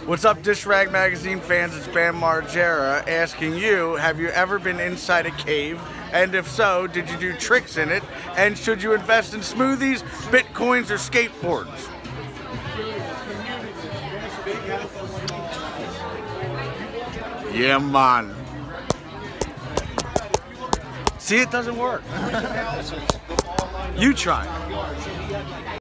What's up, Dish Rag Magazine fans? It's Bam Margera asking you, have you ever been inside a cave? And if so, did you do tricks in it? And should you invest in smoothies, bitcoins, or skateboards? Yeah, man. See, it doesn't work. You try.